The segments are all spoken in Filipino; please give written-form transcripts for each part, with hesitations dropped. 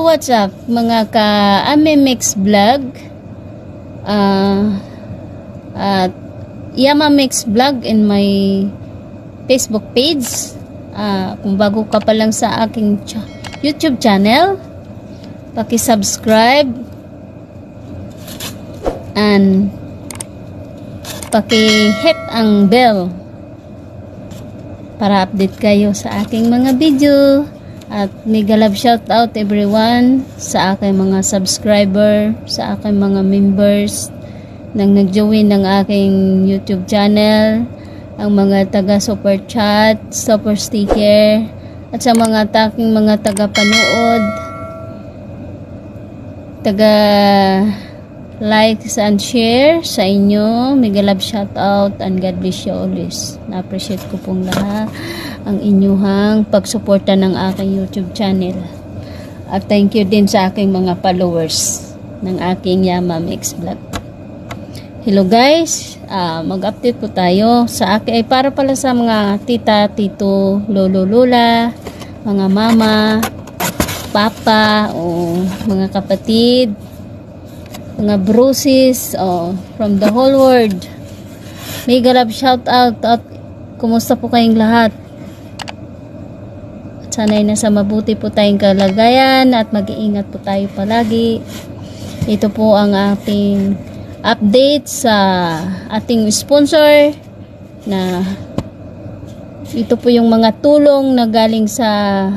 what's up mga ka-Amimix Vlog at Yamamix Vlog in my Facebook page. Kung bago ka pa lang sa aking YouTube channel, paki-subscribe and paki-hit ang bell para update kayo sa aking mga video. At mega love shout out everyone sa aking mga subscriber, sa aking mga members nang nag-join ng aking YouTube channel, ang mga taga super chat, super sticker, at sa mga taking mga taga panood, taga likes and share sa inyo. Mega love shout out and God bless you always. Na-appreciate ko pong lahat ang inyuhang pagsuporta ng aking YouTube channel. At thank you din sa aking mga followers ng aking Yamamix Vlog. Hello guys, mag-update po tayo sa akin ay para pala sa mga tita, tito, lolo, lola, mga mama, papa, o mga kapatid, mga brusis, from the whole world. Mega love shout out at kumusta po kayong lahat? At sana'y nasa mabuti po tayong kalagayan at mag-iingat po tayo palagi. Ito po ang ating update sa ating sponsor na ito po yung mga tulong na galing sa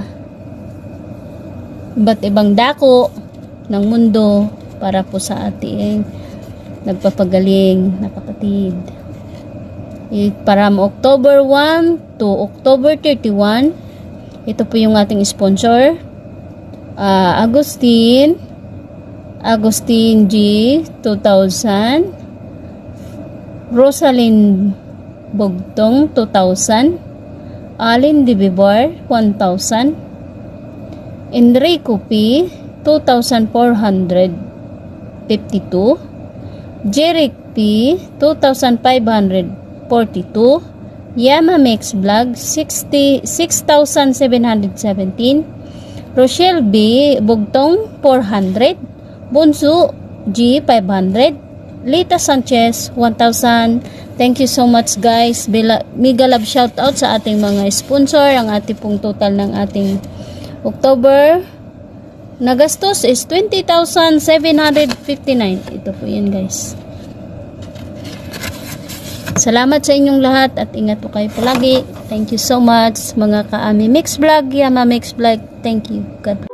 iba't ibang dako ng mundo para po sa ating nagpapagaling na kapatid. From October 1 to October 31, ito po yung ating sponsor. Agustin G 2,000, Rosalind Bugtong 2,000, Alin Dibibar 1,000, Enrico P 2,452, Jeric P 2,542, Yamamix Vlog 6,717, Rochelle B Bugtong 400, Bunso G 500, Lita Sanchez 1,000. Thank you so much guys. Mega love shout out sa ating mga sponsor. Ang ating pong total ng ating October nagastos is 20,759. Ito po yun guys. Salamat sa inyong lahat at ingat po kayo palagi. Thank you so much mga ka-Amimix Vlog, Yamamix Vlog. Thank you. God bless.